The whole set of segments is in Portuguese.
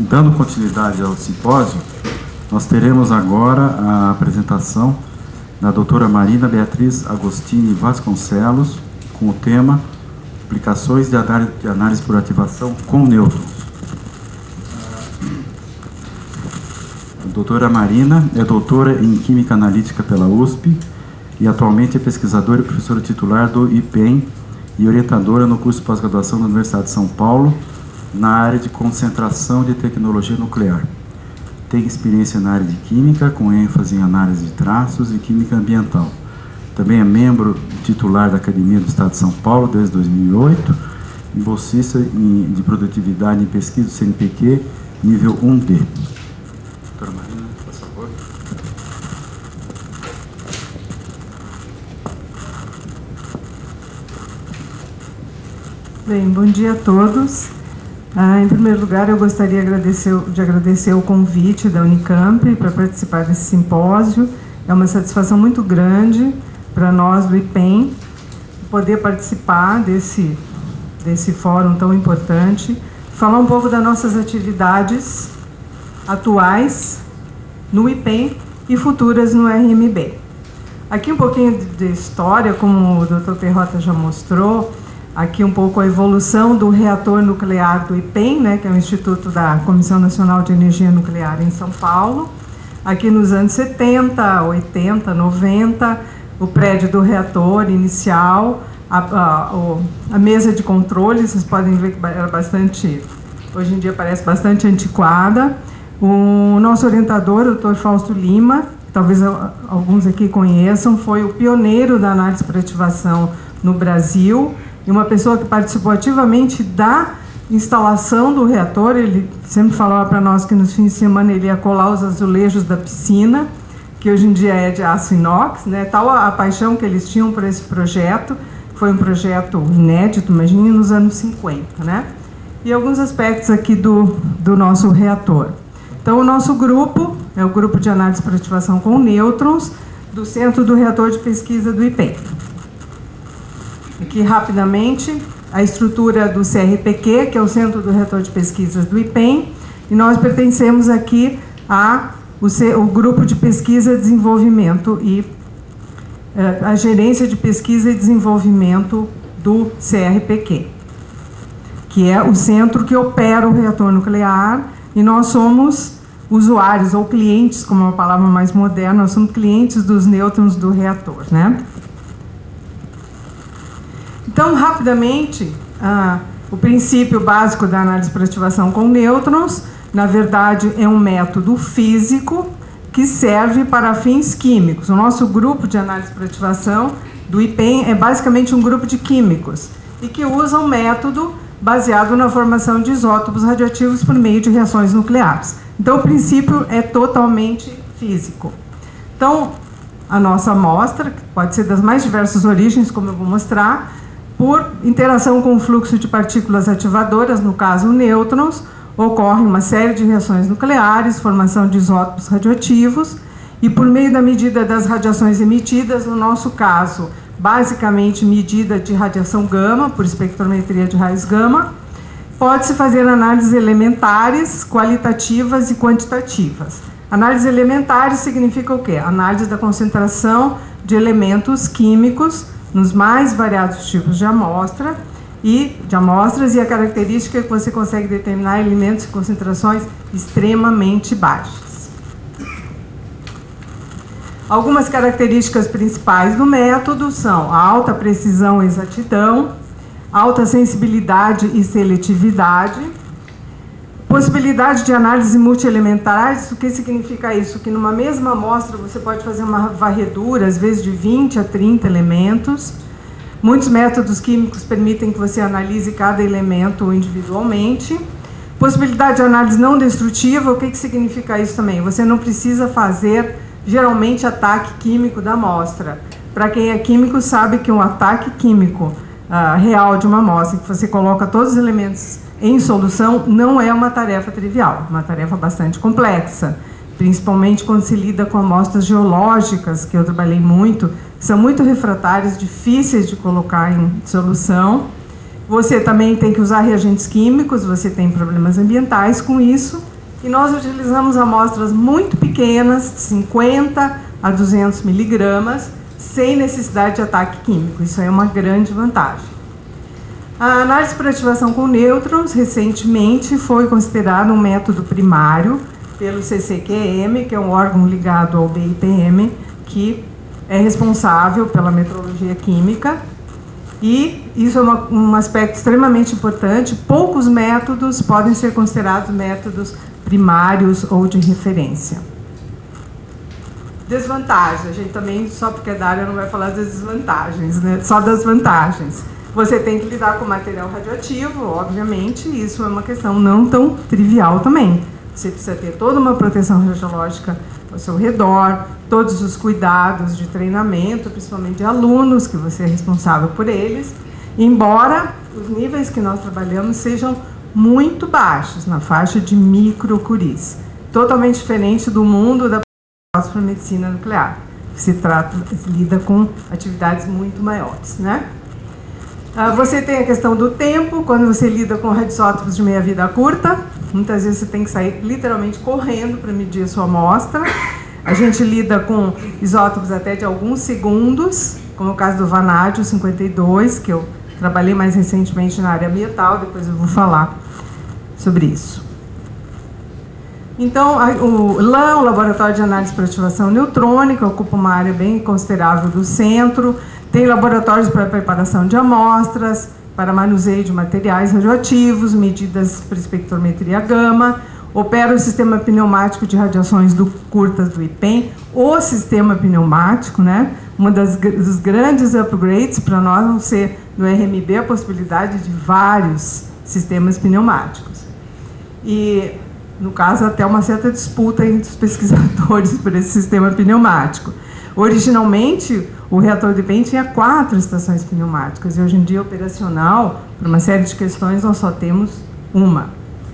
dando continuidade ao simpósio, nós teremos agora a apresentação da doutora Marina Beatriz Agostini Vasconcelos, com o tema Aplicações de análise por ativação com nêutrons. A doutora Marina é doutora em Química Analítica pela USP e atualmente é pesquisadora e professora titular do IPEM e orientadora no curso de pós-graduação da Universidade de São Paulo, na área de concentração de tecnologia nuclear. Tem experiência na área de química, com ênfase em análise de traços e química ambiental. Também é membro titular da Academia do Estado de São Paulo desde 2008, e bolsista de produtividade em pesquisa do CNPq, nível 1D. Doutora Marina, por favor. Bem, bom dia a todos. Em primeiro lugar, eu gostaria de agradecer o convite da Unicamp para participar desse simpósio. É uma satisfação muito grande para nós do IPEM poder participar desse fórum tão importante, falar um pouco das nossas atividades atuais no IPEM e futuras no RMB. Aqui um pouquinho de história, como o Dr. Perrota já mostrou, aqui um pouco a evolução do reator nuclear do IPEM, né, que é o Instituto da Comissão Nacional de Energia Nuclear em São Paulo. Aqui nos anos 70, 80, 90, o prédio do reator inicial, a mesa de controle, vocês podem ver que era bastante, hoje em dia parece bastante antiquada. O nosso orientador, o Dr. Fausto Lima, talvez alguns aqui conheçam, foi o pioneiro da análise por ativação no Brasil, e uma pessoa que participou ativamente da instalação do reator. Ele sempre falava para nós que nos fins de semana ele ia colar os azulejos da piscina, que hoje em dia é de aço inox, né? Tal a paixão que eles tinham por esse projeto, foi um projeto inédito, imagine, nos anos 50, né? E alguns aspectos aqui do nosso reator. Então, o nosso grupo é o grupo de análise por ativação com nêutrons do Centro do Reator de Pesquisa do IPEM. Aqui, rapidamente, a estrutura do CRPq, que é o Centro do Reator de Pesquisas do IPEM, e nós pertencemos aqui o grupo de pesquisa e desenvolvimento e a gerência de pesquisa e desenvolvimento do CRPq, que é o centro que opera o reator nuclear, e nós somos usuários ou clientes, como é uma palavra mais moderna, nós somos clientes dos nêutrons do reator, né? Então, rapidamente, o princípio básico da análise por ativação com nêutrons, na verdade, é um método físico que serve para fins químicos. O nosso grupo de análise por ativação do IPEM é basicamente um grupo de químicos e que usa um método baseado na formação de isótopos radioativos por meio de reações nucleares. Então, o princípio é totalmente físico. Então, a nossa amostra, que pode ser das mais diversas origens, como eu vou mostrar, por interação com o fluxo de partículas ativadoras, no caso nêutrons, ocorre uma série de reações nucleares, formação de isótopos radioativos, e por meio da medida das radiações emitidas, no nosso caso, basicamente medida de radiação gama, por espectrometria de raios gama, pode-se fazer análises elementares, qualitativas e quantitativas. Análises elementares significa o quê? Análise da concentração de elementos químicos nos mais variados tipos de amostras e a característica é que você consegue determinar elementos em concentrações extremamente baixas. Algumas características principais do método são a alta precisão e exatidão, alta sensibilidade e seletividade, possibilidade de análise multielementares. O que significa isso? Que numa mesma amostra você pode fazer uma varredura, às vezes de 20 a 30 elementos. Muitos métodos químicos permitem que você analise cada elemento individualmente. Possibilidade de análise não destrutiva. O que significa isso também? Você não precisa fazer, geralmente, ataque químico da amostra. Para quem é químico, sabe que um ataque químico real de uma amostra, que você coloca todos os elementos em solução, não é uma tarefa trivial, uma tarefa bastante complexa, principalmente quando se lida com amostras geológicas, que eu trabalhei muito, que são muito refratárias, difíceis de colocar em solução. Você também tem que usar reagentes químicos, você tem problemas ambientais com isso, e nós utilizamos amostras muito pequenas, de 50 a 200 miligramas, sem necessidade de ataque químico. Isso é uma grande vantagem. A análise por ativação com nêutrons, recentemente, foi considerado um método primário pelo CCQM, que é um órgão ligado ao BIPM, que é responsável pela metrologia química. E isso é um aspecto extremamente importante. Poucos métodos podem ser considerados métodos primários ou de referência. Desvantagens. A gente também, só porque é da área, não vai falar das desvantagens, né? Só das vantagens. Você tem que lidar com material radioativo, obviamente, e isso é uma questão não tão trivial também. Você precisa ter toda uma proteção radiológica ao seu redor, todos os cuidados de treinamento, principalmente de alunos, que você é responsável por eles, embora os níveis que nós trabalhamos sejam muito baixos, na faixa de microcuries, totalmente diferente do mundo da medicina nuclear, que se lida com atividades muito maiores, né? Você tem a questão do tempo, quando você lida com radioisótopos de meia-vida curta, muitas vezes você tem que sair literalmente correndo para medir a sua amostra. A gente lida com isótopos até de alguns segundos, como o caso do vanádio 52, que eu trabalhei mais recentemente na área ambiental, depois eu vou falar sobre isso. Então, o LAN, o Laboratório de Análise por Ativação Neutrônica, ocupa uma área bem considerável do centro. Tem laboratórios para preparação de amostras, para manuseio de materiais radioativos, medidas por espectrometria gama, opera o sistema pneumático de radiações curtas do IPEM, o sistema pneumático, né? Dos grandes upgrades para nós vão ser no RMB a possibilidade de vários sistemas pneumáticos. E, no caso, até uma certa disputa entre os pesquisadores por esse sistema pneumático. Originalmente, o reator de IPEM tinha 4 estações pneumáticas e hoje em dia, operacional, por uma série de questões, nós só temos uma.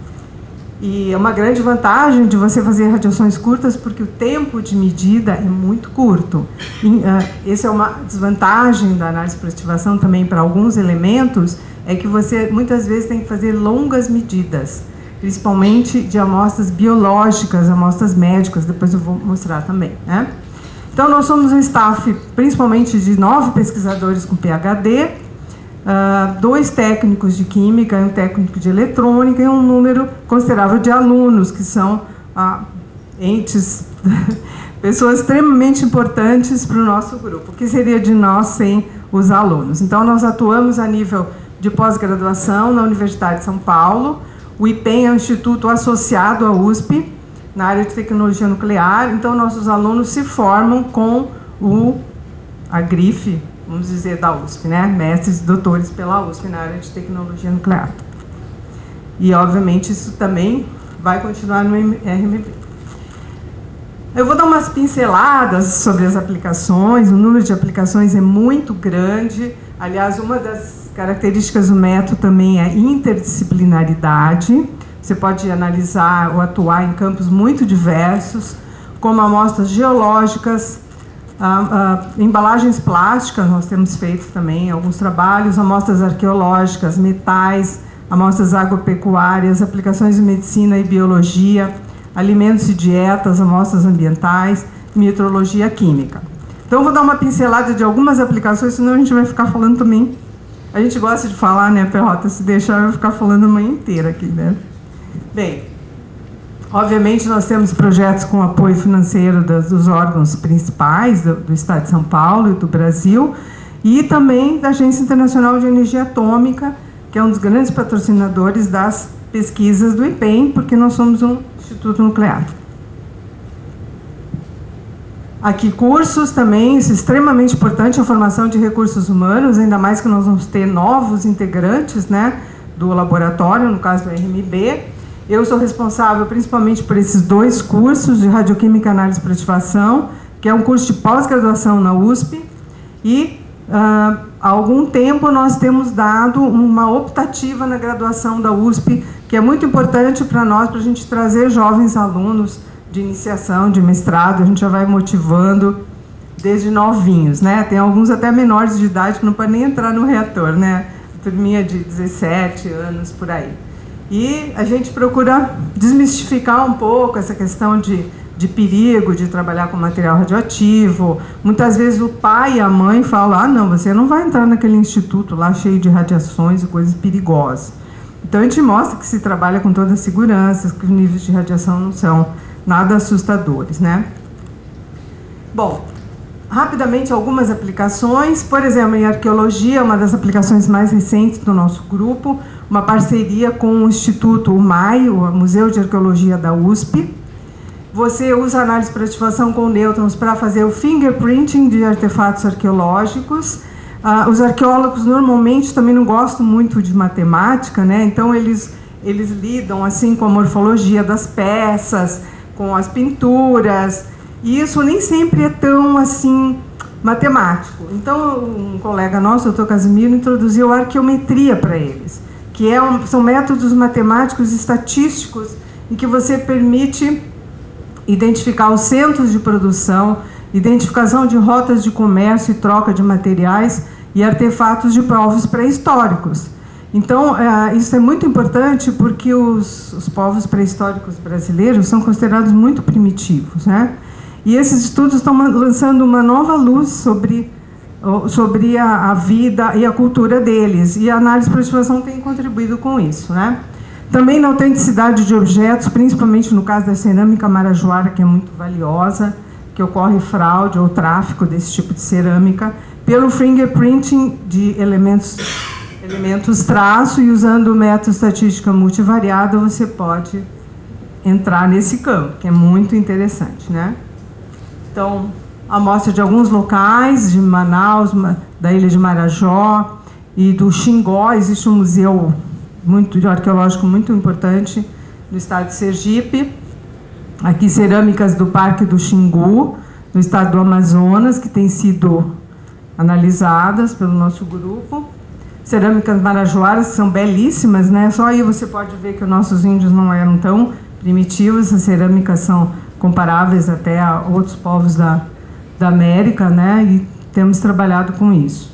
E é uma grande vantagem de você fazer radiações curtas porque o tempo de medida é muito curto. Essa é uma desvantagem da análise por ativação também para alguns elementos, é que você muitas vezes tem que fazer longas medidas, principalmente de amostras biológicas, amostras médicas, depois eu vou mostrar também, né? Então, nós somos um staff, principalmente de 9 pesquisadores com PhD, 2 técnicos de química, um técnico de eletrônica e um número considerável de alunos, que são entes, pessoas extremamente importantes para o nosso grupo. O que seria de nós sem os alunos? Então, nós atuamos a nível de pós-graduação na Universidade de São Paulo. O IPEM é um instituto associado à USP, na área de tecnologia nuclear. Então, nossos alunos se formam com a grife, vamos dizer, da USP, né? Mestres e doutores pela USP na área de tecnologia nuclear. E, obviamente, isso também vai continuar no RMB. Eu vou dar umas pinceladas sobre as aplicações. O número de aplicações é muito grande. Aliás, uma das características do método também é a interdisciplinaridade. Você pode analisar ou atuar em campos muito diversos, como amostras geológicas, embalagens plásticas, nós temos feito também alguns trabalhos, amostras arqueológicas, metais, amostras agropecuárias, aplicações de medicina e biologia, alimentos e dietas, amostras ambientais, metrologia química. Então, eu vou dar uma pincelada de algumas aplicações, senão a gente vai ficar falando também. A gente gosta de falar, né, Perrota? Se deixar, vai ficar falando a manhã inteira aqui, né? Bem, obviamente nós temos projetos com apoio financeiro dos órgãos principais do Estado de São Paulo e do Brasil e também da Agência Internacional de Energia Atômica, que é um dos grandes patrocinadores das pesquisas do IPEM, porque nós somos um instituto nuclear. Aqui cursos também, isso é extremamente importante, a formação de recursos humanos, ainda mais que nós vamos ter novos integrantes, né, do laboratório, no caso do RMB. Eu sou responsável principalmente por esses 2 cursos de radioquímica e análise por ativação, que é um curso de pós-graduação na USP, e há algum tempo nós temos dado uma optativa na graduação da USP, que é muito importante para nós, para a gente trazer jovens alunos de iniciação, de mestrado. A gente já vai motivando desde novinhos, né? Tem alguns até menores de idade que não podem nem entrar no reator, né? Turminha de 17 anos, por aí. E a gente procura desmistificar um pouco essa questão de perigo, de trabalhar com material radioativo. Muitas vezes o pai e a mãe falam, ah, não, você não vai entrar naquele instituto lá cheio de radiações e coisas perigosas. Então a gente mostra que se trabalha com toda a segurança, que os níveis de radiação não são nada assustadores, né? Bom, rapidamente algumas aplicações. Por exemplo, em arqueologia, uma das aplicações mais recentes do nosso grupo, uma parceria com o Instituto UMAI, o Museu de Arqueologia da USP. Você usa análise por ativação com nêutrons para fazer o fingerprinting de artefatos arqueológicos. Os arqueólogos normalmente também não gostam muito de matemática, né? Então eles lidam assim com a morfologia das peças, com as pinturas, e isso nem sempre é tão assim matemático. Então um colega nosso, o Dr. Casimiro, introduziu a arqueometria para eles, que são métodos matemáticos e estatísticos em que você permite identificar os centros de produção, identificação de rotas de comércio e troca de materiais e artefatos de povos pré-históricos. Então, isso é muito importante porque os povos pré-históricos brasileiros são considerados muito primitivos, né? E esses estudos estão lançando uma nova luz sobre a vida e a cultura deles, e a análise por ativação tem contribuído com isso, né? Também na autenticidade de objetos, principalmente no caso da cerâmica marajoara, que é muito valiosa, que ocorre fraude ou tráfico desse tipo de cerâmica, pelo fingerprinting de elementos traço, e usando o método estatística multivariada, você pode entrar nesse campo, que é muito interessante, né? Então, amostra de alguns locais, de Manaus, da ilha de Marajó e do Xingó. Existe um museu arqueológico muito importante no estado de Sergipe. Aqui, cerâmicas do Parque do Xingu, no estado do Amazonas, que têm sido analisadas pelo nosso grupo. Cerâmicas marajoaras, que são belíssimas, né? Só aí você pode ver que os nossos índios não eram tão primitivos. As cerâmicas são comparáveis até a outros povos da América, né? E temos trabalhado com isso.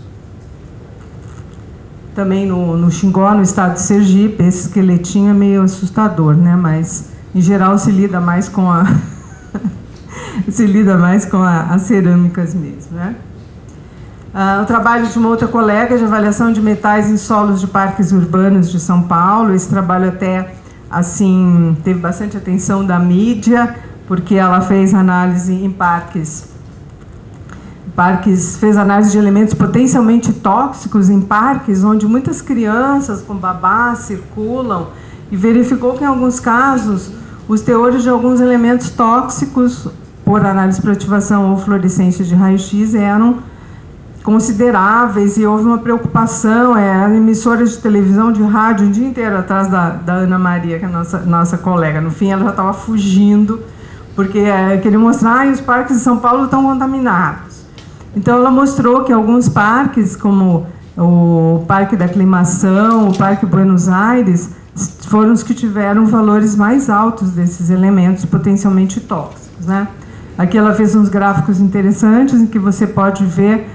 Também no Xingó, no estado de Sergipe, esse esqueletinho é meio assustador, né? Mas em geral se lida mais com as cerâmicas mesmo, né? O trabalho de uma outra colega de avaliação de metais em solos de parques urbanos de São Paulo. Esse trabalho até assim teve bastante atenção da mídia, porque ela fez análise em parques, fez análise de elementos potencialmente tóxicos em parques onde muitas crianças com babás circulam, e verificou que em alguns casos os teores de alguns elementos tóxicos por análise por ativação ou fluorescência de raio-x eram consideráveis, e houve uma preocupação. Emissoras de televisão, de rádio, o dia inteiro atrás da Ana Maria, que é a nossa colega. No fim, ela já estava fugindo, porque queria mostrar que os parques de São Paulo estão contaminados. Então, ela mostrou que alguns parques, como o Parque da Aclimação, o Parque Buenos Aires, foram os que tiveram valores mais altos desses elementos potencialmente tóxicos, né? Aqui ela fez uns gráficos interessantes em que você pode ver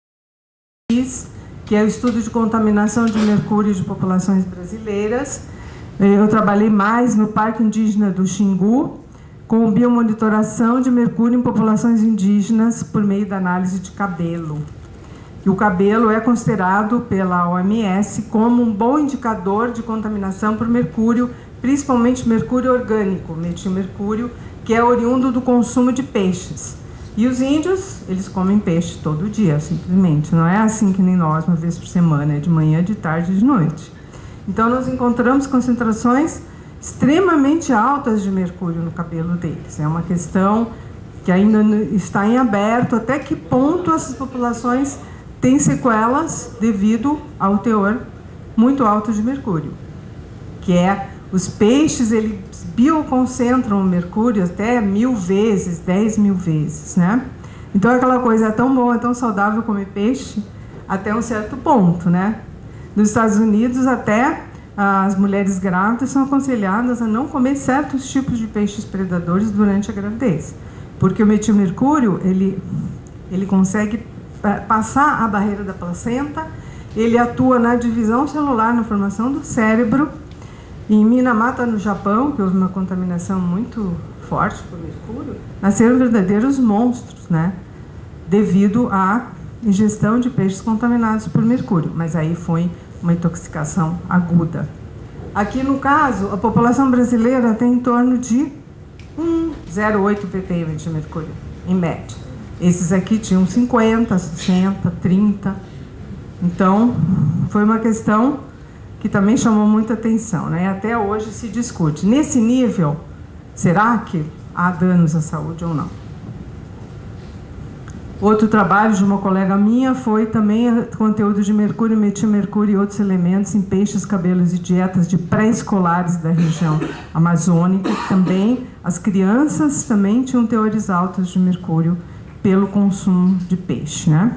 que é o estudo de contaminação de mercúrio de populações brasileiras. Eu trabalhei mais no Parque Indígena do Xingu, com biomonitoração de mercúrio em populações indígenas por meio da análise de cabelo. E o cabelo é considerado pela OMS como um bom indicador de contaminação por mercúrio, principalmente mercúrio orgânico, metilmercúrio, que é oriundo do consumo de peixes. E os índios, eles comem peixe todo dia, simplesmente. Não é assim que nem nós, uma vez por semana, é de manhã, de tarde e de noite. Então, nós encontramos concentrações extremamente altas de mercúrio no cabelo deles. É uma questão que ainda está em aberto, até que ponto essas populações têm sequelas devido ao teor muito alto de mercúrio, que é os peixes, eles bioconcentram o mercúrio até 1000 vezes, 10.000 vezes, né? Então, aquela coisa é tão boa, é tão saudável comer peixe até um certo ponto, né? Nos Estados Unidos, até as mulheres grávidas são aconselhadas a não comer certos tipos de peixes predadores durante a gravidez, porque o metilmercúrio, ele consegue passar a barreira da placenta, ele atua na divisão celular, na formação do cérebro, Em Minamata, no Japão, que houve uma contaminação muito forte por mercúrio, nasceram verdadeiros monstros, né? Devido à ingestão de peixes contaminados por mercúrio. Mas aí foi uma intoxicação aguda. Aqui, no caso, a população brasileira tem em torno de 0,8 ppm de mercúrio, em média. Esses aqui tinham 50, 60, 30. Então, foi uma questão que também chamou muita atenção, né? Até hoje se discute. Nesse nível, será que há danos à saúde ou não? Outro trabalho de uma colega minha foi também conteúdo de mercúrio, metilmercúrio e outros elementos em peixes, cabelos e dietas de pré-escolares da região amazônica. Também as crianças também tinham teores altos de mercúrio pelo consumo de peixe, né?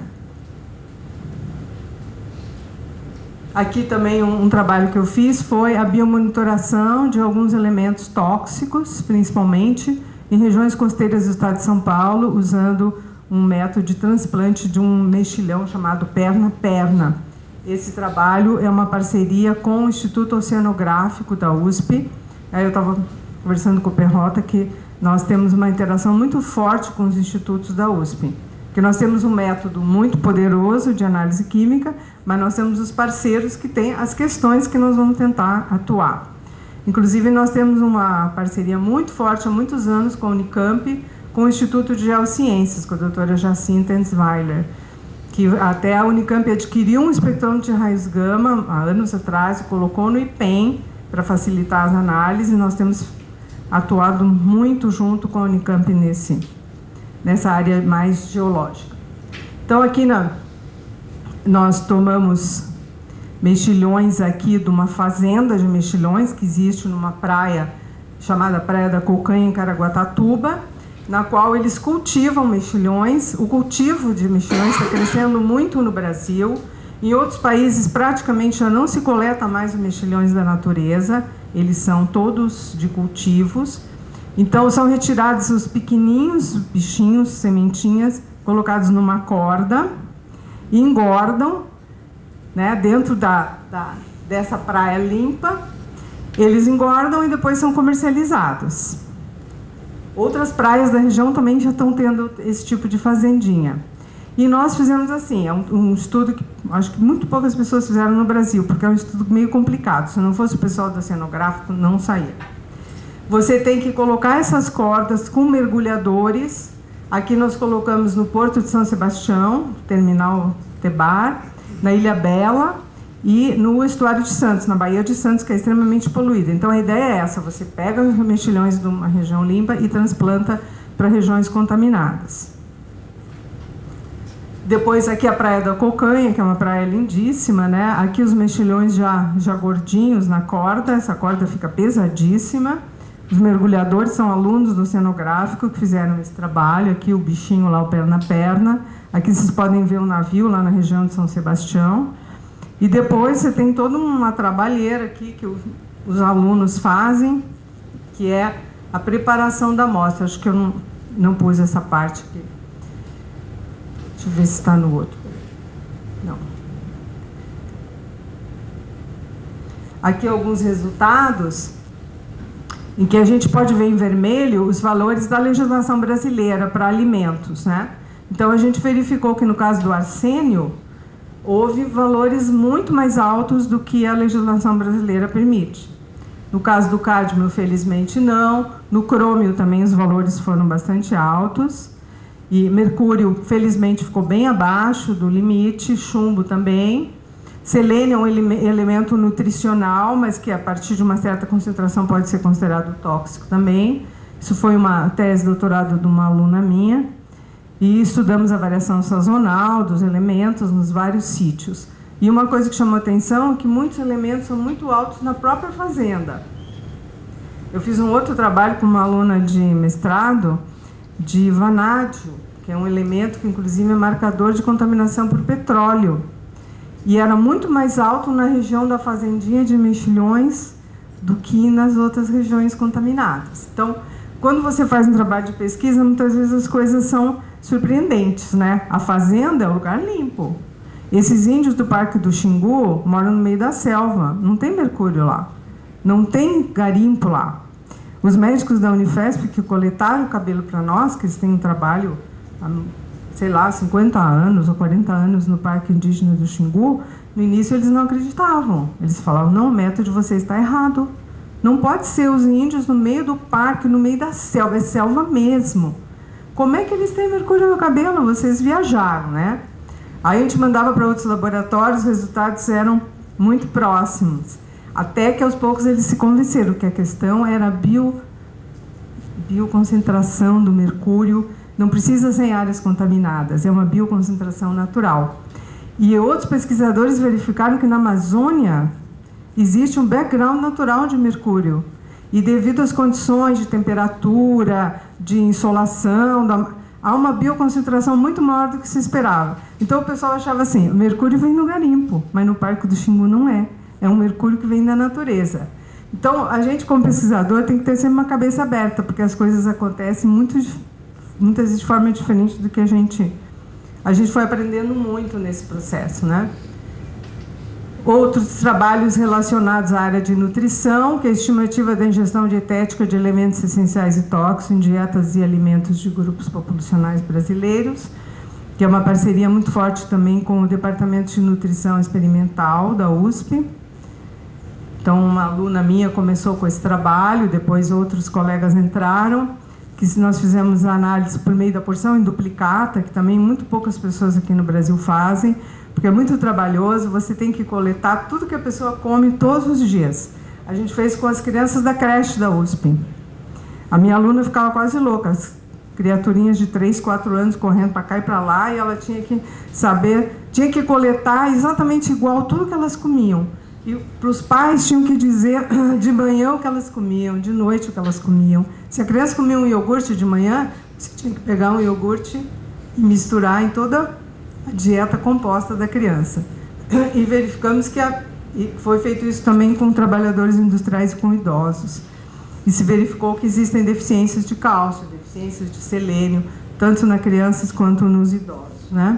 Aqui também um trabalho que eu fiz foi a biomonitoração de alguns elementos tóxicos, principalmente em regiões costeiras do estado de São Paulo, usando um método de transplante de um mexilhão chamado perna-perna. Esse trabalho é uma parceria com o Instituto Oceanográfico da USP. Aí eu estava conversando com o Perrota que nós temos uma interação muito forte com os institutos da USP. Porque nós temos um método muito poderoso de análise química, mas nós temos os parceiros que têm as questões que nós vamos tentar atuar. Inclusive, nós temos uma parceria muito forte há muitos anos com a Unicamp, com o Instituto de Geociências, com a doutora Jacinta Ensweiler, que até a Unicamp adquiriu um espectrômetro de raios gama há anos atrás e colocou no IPEM para facilitar as análises. Nós temos atuado muito junto com a Unicamp nessa área mais geológica. Então, aqui nós tomamos mexilhões aqui de uma fazenda de mexilhões que existe numa praia chamada Praia da Cocanha, em Caraguatatuba, na qual eles cultivam mexilhões. O cultivo de mexilhões está crescendo muito no Brasil. Em outros países, praticamente já não se coleta mais os mexilhões da natureza, eles são todos de cultivos. Então, são retirados os pequeninhos bichinhos, sementinhas, colocados numa corda e engordam, né, dentro dessa praia limpa. Eles engordam e depois são comercializados. Outras praias da região também já estão tendo esse tipo de fazendinha. E nós fizemos assim, é um estudo que acho que muito poucas pessoas fizeram no Brasil, porque é um estudo meio complicado. Se não fosse o pessoal do oceanográfico, não saía. Você tem que colocar essas cordas com mergulhadores. Aqui nós colocamos no Porto de São Sebastião, terminal Tebar, na Ilha Bela e no estuário de Santos, na Baía de Santos, que é extremamente poluída. Então a ideia é essa, você pega os mexilhões de uma região limpa e transplanta para regiões contaminadas. Depois aqui a Praia da Cocanha, que é uma praia lindíssima, né? Aqui os mexilhões já gordinhos na corda, essa corda fica pesadíssima. Os mergulhadores são alunos do oceanográfico que fizeram esse trabalho. Aqui o bichinho lá, o perna-perna. Aqui vocês podem ver o navio lá na região de São Sebastião. E depois você tem toda uma trabalheira aqui que os alunos fazem, que é a preparação da amostra. Acho que eu não pus essa parte aqui. Deixa eu ver se está no outro. Não. Aqui alguns resultados em que a gente pode ver em vermelho os valores da legislação brasileira para alimentos, né? Então, a gente verificou que no caso do arsênio, houve valores muito mais altos do que a legislação brasileira permite. No caso do cádmio, felizmente não. No crômio também os valores foram bastante altos. E mercúrio, felizmente, ficou bem abaixo do limite. Chumbo também. Selênio é um elemento nutricional, mas que a partir de uma certa concentração pode ser considerado tóxico também. Isso foi uma tese de doutorado de uma aluna minha. E estudamos a variação sazonal dos elementos nos vários sítios. E uma coisa que chamou atenção é que muitos elementos são muito altos na própria fazenda. Eu fiz um outro trabalho com uma aluna de mestrado de vanádio, que é um elemento que, inclusive, é marcador de contaminação por petróleo. E era muito mais alto na região da fazendinha de mexilhões do que nas outras regiões contaminadas. Então, quando você faz um trabalho de pesquisa, muitas vezes as coisas são surpreendentes, né? A fazenda é um lugar limpo. Esses índios do Parque do Xingu moram no meio da selva, não tem mercúrio lá. Não tem garimpo lá. Os médicos da Unifesp que coletaram o cabelo para nós, que eles têm um trabalho, sei lá, 50 anos ou 40 anos no Parque Indígena do Xingu, no início eles não acreditavam. Eles falavam, não, o método de vocês está errado. Não pode ser os índios no meio do parque, no meio da selva, é selva mesmo. Como é que eles têm mercúrio no cabelo? Vocês viajaram, né? Aí a gente mandava para outros laboratórios, os resultados eram muito próximos. Até que aos poucos eles se convenceram que a questão era a bioconcentração do mercúrio. Não precisa ser em áreas contaminadas, é uma bioconcentração natural. E outros pesquisadores verificaram que na Amazônia existe um background natural de mercúrio. E devido às condições de temperatura, de insolação, há uma bioconcentração muito maior do que se esperava. Então o pessoal achava assim, o mercúrio vem no garimpo, mas no Parque do Xingu não é. É um mercúrio que vem da natureza. Então a gente, como pesquisador, tem que ter sempre uma cabeça aberta, porque as coisas acontecem muitas vezes de forma diferente do que a gente foi aprendendo muito nesse processo, né? Outros trabalhos relacionados à área de nutrição, que é a estimativa da ingestão dietética de elementos essenciais e tóxicos em dietas e alimentos de grupos populacionais brasileiros, que é uma parceria muito forte também com o Departamento de Nutrição Experimental da USP. Então, uma aluna minha começou com esse trabalho, depois outros colegas entraram, que nós fizemos a análise por meio da porção em duplicata, que também muito poucas pessoas aqui no Brasil fazem, porque é muito trabalhoso, você tem que coletar tudo que a pessoa come todos os dias. A gente fez com as crianças da creche da USP. A minha aluna ficava quase louca, as criaturinhas de 3, 4 anos correndo para cá e para lá, e ela tinha que saber, tinha que coletar exatamente igual tudo que elas comiam. E para os pais tinham que dizer de manhã o que elas comiam, de noite o que elas comiam. Se a criança comia um iogurte de manhã, você tinha que pegar um iogurte e misturar em toda a dieta composta da criança. E verificamos que foi feito isso também com trabalhadores industriais e com idosos. E se verificou que existem deficiências de cálcio, deficiências de selênio, tanto nas crianças quanto nos idosos, né?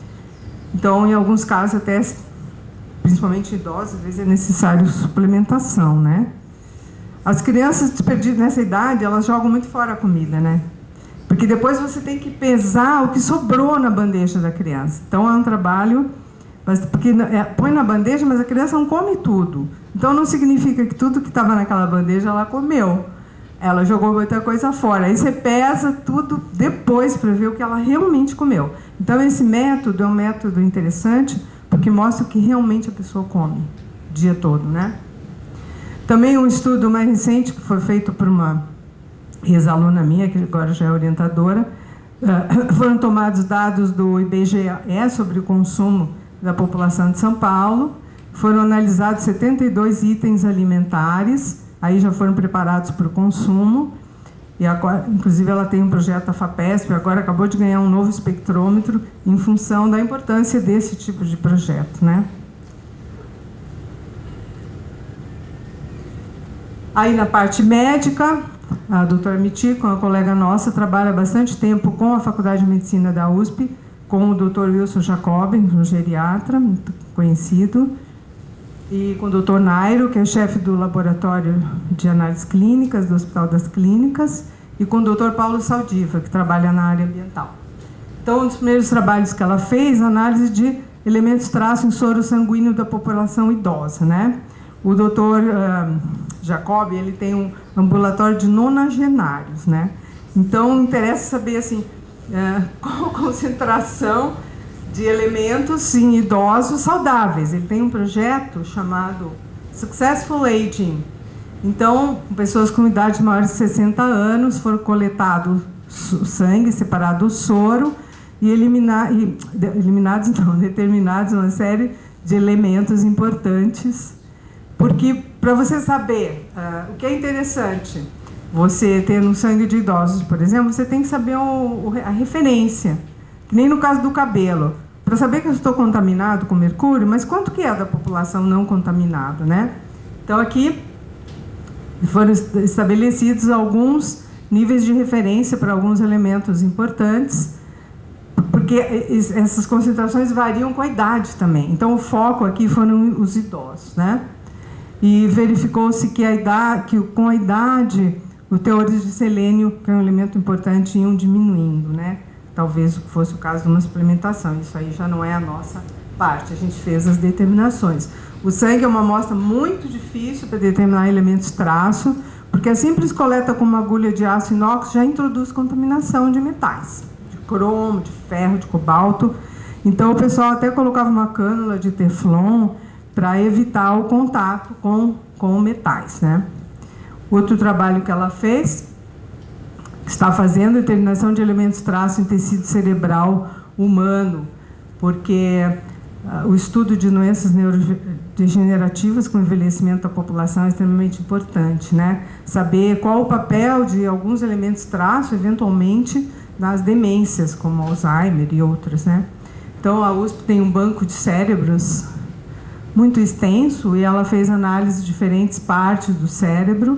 Então, em alguns casos, até, principalmente idosos, às vezes é necessário suplementação, né? As crianças desperdidas nessa idade, elas jogam muito fora a comida, né? Porque depois você tem que pesar o que sobrou na bandeja da criança. Então, é um trabalho, porque põe na bandeja, mas a criança não come tudo. Então, não significa que tudo que estava naquela bandeja ela comeu. Ela jogou muita coisa fora. Aí você pesa tudo depois para ver o que ela realmente comeu. Então, esse método é um método interessante, porque mostra o que realmente a pessoa come o dia todo, né? Também um estudo mais recente, que foi feito por uma ex-aluna minha, que agora já é orientadora, foram tomados dados do IBGE sobre o consumo da população de São Paulo, foram analisados 72 itens alimentares, aí já foram preparados para o consumo, e agora, inclusive ela tem um projeto da FAPESP, agora acabou de ganhar um novo espectrômetro em função da importância desse tipo de projeto, né? Aí na parte médica, a doutora Mitico, uma colega nossa, trabalha bastante tempo com a Faculdade de Medicina da USP, com o doutor Wilson Jacob, um geriatra muito conhecido, e com o doutor Nairo, que é chefe do Laboratório de Análises Clínicas do Hospital das Clínicas, e com o doutor Paulo Saldiva, que trabalha na área ambiental. Então, um dos primeiros trabalhos que ela fez, análise de elementos traços em soro sanguíneo da população idosa, né? O doutor Jacob, ele tem um ambulatório de nonagenários, né? Então, interessa saber, assim, qual a concentração de elementos em idosos saudáveis. Ele tem um projeto chamado Successful Aging. Então, pessoas com idade maior de 60 anos foram coletados o sangue, separado o soro e determinados uma série de elementos importantes. Porque, para você saber o que é interessante, você ter no sangue de idosos, por exemplo, você tem que saber a referência, que nem no caso do cabelo. Para saber que eu estou contaminado com mercúrio, mas quanto que é da população não contaminada, né? Então, aqui foram estabelecidos alguns níveis de referência para alguns elementos importantes, porque essas concentrações variam com a idade também. Então, o foco aqui foram os idosos, né? e verificou-se que com a idade, os teores de selênio, que é um elemento importante, iam diminuindo, né? Talvez fosse o caso de uma suplementação. Isso aí já não é a nossa parte, a gente fez as determinações. O sangue é uma amostra muito difícil para determinar elementos traço, porque a simples coleta com uma agulha de aço inox já introduz contaminação de metais, de cromo, de ferro, de cobalto. Então o pessoal até colocava uma cânula de teflon para evitar o contato com metais, né? Outro trabalho que ela fez, está fazendo determinação de elementos traço em tecido cerebral humano, porque o estudo de doenças neurodegenerativas com envelhecimento da população é extremamente importante, né? Saber qual o papel de alguns elementos traço, eventualmente, nas demências, como Alzheimer e outras, né? Então, a USP tem um banco de cérebros muito extenso e ela fez análise de diferentes partes do cérebro.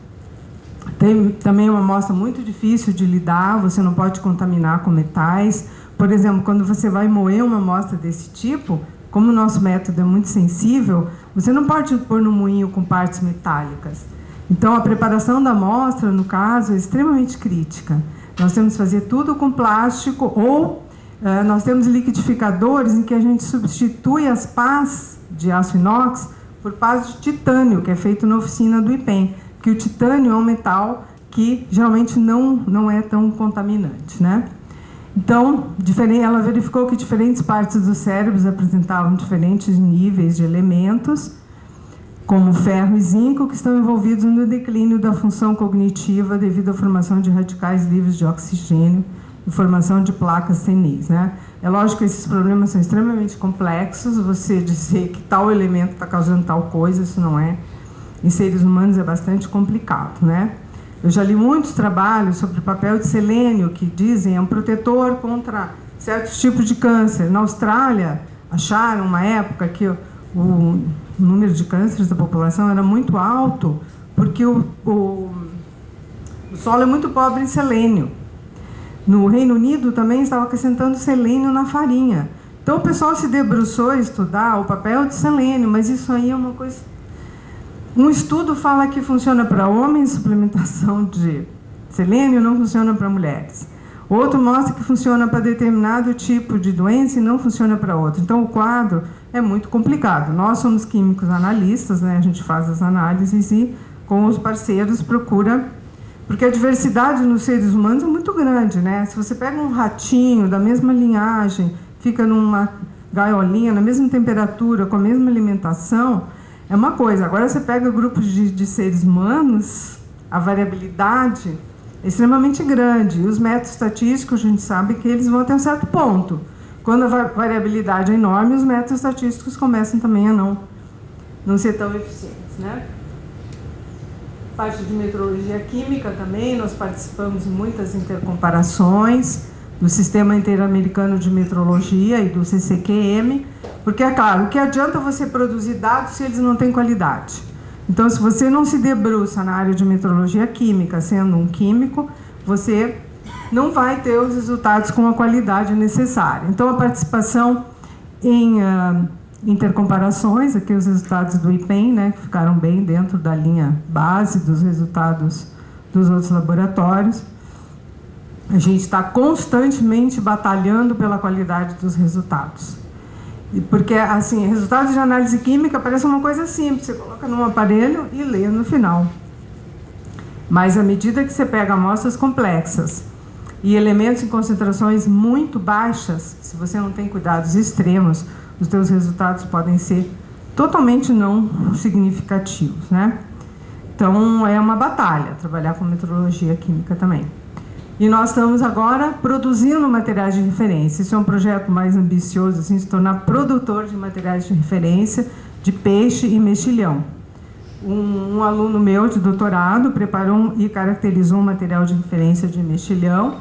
Tem também uma amostra muito difícil de lidar, você não pode contaminar com metais. Por exemplo, quando você vai moer uma amostra desse tipo, como o nosso método é muito sensível, você não pode pôr no moinho com partes metálicas. Então, a preparação da amostra, no caso, é extremamente crítica. Nós temos que fazer tudo com plástico ou nós temos liquidificadores em que a gente substitui as pás de aço inox por pás de titânio, que é feito na oficina do IPEM, que o titânio é um metal que geralmente não é tão contaminante, né? Então, ela verificou que diferentes partes dos cérebros apresentavam diferentes níveis de elementos, como ferro e zinco, que estão envolvidos no declínio da função cognitiva devido à formação de radicais livres de oxigênio e formação de placas senis, né? É lógico que esses problemas são extremamente complexos, você dizer que tal elemento está causando tal coisa, isso não é. Em seres humanos é bastante complicado, né? Eu já li muitos trabalhos sobre o papel de selênio, que dizem é um protetor contra certos tipos de câncer. Na Austrália, acharam uma época que o número de cânceres da população era muito alto, porque o solo é muito pobre em selênio. No Reino Unido também estava acrescentando selênio na farinha. Então o pessoal se debruçou a estudar o papel de selênio, mas isso aí é uma coisa... Um estudo fala que funciona para homens, suplementação de selênio não funciona para mulheres. Outro mostra que funciona para determinado tipo de doença e não funciona para outro. Então, o quadro é muito complicado. Nós somos químicos analistas, né? A gente faz as análises e, com os parceiros, procura... Porque a diversidade nos seres humanos é muito grande, né? Se você pega um ratinho da mesma linhagem, fica numa gaiolinha, na mesma temperatura, com a mesma alimentação... É uma coisa. Agora você pega grupos de seres humanos, a variabilidade é extremamente grande. E os métodos estatísticos, a gente sabe que eles vão até um certo ponto. Quando a variabilidade é enorme, os métodos estatísticos começam também a não ser tão eficientes, né? Parte de metrologia química também, nós participamos em muitas intercomparações do Sistema Interamericano de Metrologia e do CCQM, porque, é claro, o que adianta você produzir dados se eles não têm qualidade? Então, se você não se debruça na área de metrologia química, sendo um químico, você não vai ter os resultados com a qualidade necessária. Então, a participação em intercomparações, aqui os resultados do IPEM, né, que ficaram bem dentro da linha base dos resultados dos outros laboratórios. A gente está constantemente batalhando pela qualidade dos resultados. Porque, assim, resultados de análise química parecem uma coisa simples, você coloca num aparelho e lê no final. Mas, à medida que você pega amostras complexas e elementos em concentrações muito baixas, se você não tem cuidados extremos, os seus resultados podem ser totalmente não significativos, né? Então, é uma batalha trabalhar com metrologia química também. E nós estamos agora produzindo materiais de referência. Isso é um projeto mais ambicioso, assim, se tornar produtor de materiais de referência de peixe e mexilhão. Um aluno meu de doutorado preparou e caracterizou um material de referência de mexilhão.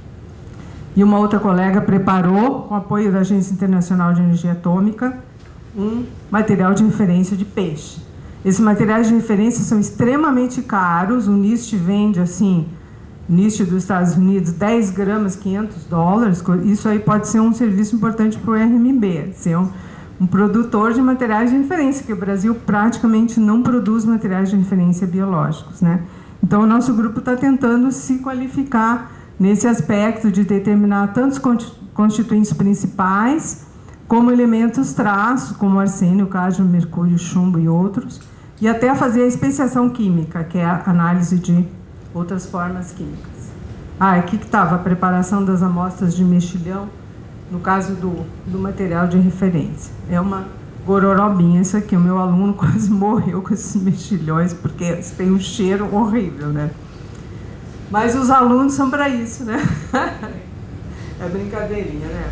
E uma outra colega preparou, com apoio da Agência Internacional de Energia Atômica, um material de referência de peixe. Esses materiais de referência são extremamente caros. O NIST vende, assim... NIST dos Estados Unidos, 10 gramas, $500. Isso aí pode ser um serviço importante para o RMB. um produtor de materiais de referência, que o Brasil praticamente não produz materiais de referência biológicos, né? Então, o nosso grupo está tentando se qualificar nesse aspecto de determinar tantos constituintes principais, como elementos traços, como arsênio, cádmio, mercúrio, chumbo e outros, e até fazer a especiação química, que é a análise de outras formas químicas. Aqui que estava a preparação das amostras de mexilhão, no caso do material de referência. É uma gororobinha isso aqui. O meu aluno quase morreu com esses mexilhões, porque tem um cheiro horrível, né? Mas os alunos são para isso, né? É brincadeirinha, né?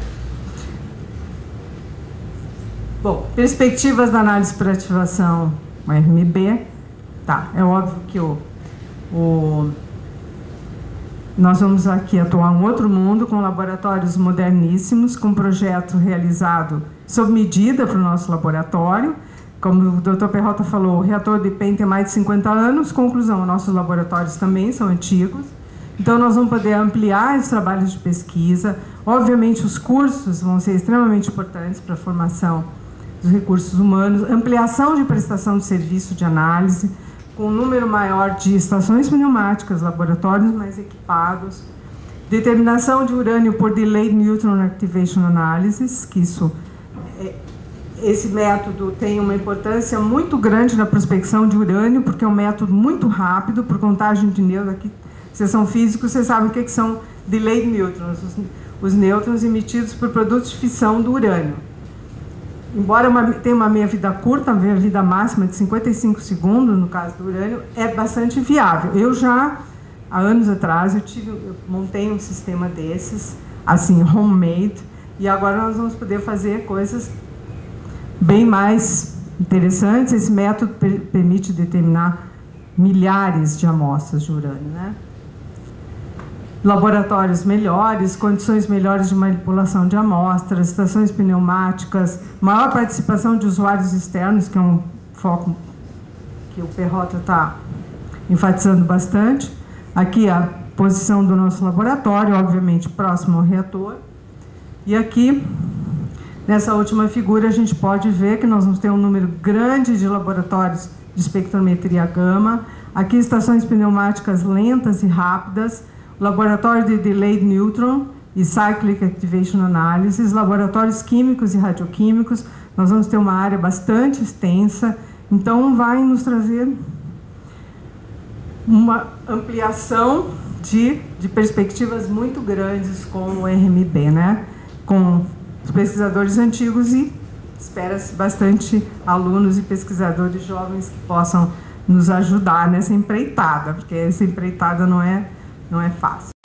Bom, perspectivas da análise por ativação RMB. Tá, é óbvio que nós vamos aqui atuar em outro mundo, com laboratórios moderníssimos, com projeto realizado sob medida para o nosso laboratório. Como o Dr. Perrota falou, o reator de IPEM tem mais de 50 anos. Conclusão, nossos laboratórios também são antigos. Então, nós vamos poder ampliar os trabalhos de pesquisa. Obviamente, os cursos vão ser extremamente importantes para a formação dos recursos humanos, ampliação de prestação de serviço de análise, com um número maior de estações pneumáticas, laboratórios mais equipados, determinação de urânio por Delayed Neutron Activation Analysis, que esse método tem uma importância muito grande na prospecção de urânio, porque é um método muito rápido, por contagem de nêutrons. Aqui, vocês são físicos, vocês sabem o que são Delayed Neutrons, os nêutrons emitidos por produtos de fissão do urânio. Embora tenha uma meia-vida curta, uma meia-vida máxima de 55 segundos, no caso do urânio, é bastante viável. Eu já, há anos atrás, eu montei um sistema desses, assim, homemade, e agora nós vamos poder fazer coisas bem mais interessantes. Esse método permite determinar milhares de amostras de urânio, né? Laboratórios melhores, condições melhores de manipulação de amostras, estações pneumáticas, maior participação de usuários externos, que é um foco que o Perrota está enfatizando bastante. Aqui a posição do nosso laboratório, obviamente próximo ao reator. E aqui, nessa última figura, a gente pode ver que nós vamos ter um número grande de laboratórios de espectrometria gama. Aqui, estações pneumáticas lentas e rápidas, laboratório de Delayed Neutron e Cyclic Activation Analysis, laboratórios químicos e radioquímicos. Nós vamos ter uma área bastante extensa, então vai nos trazer uma ampliação de perspectivas muito grandes com o RMB, né? Com os pesquisadores antigos e espera-se bastante alunos e pesquisadores jovens que possam nos ajudar nessa empreitada, porque essa empreitada não é fácil.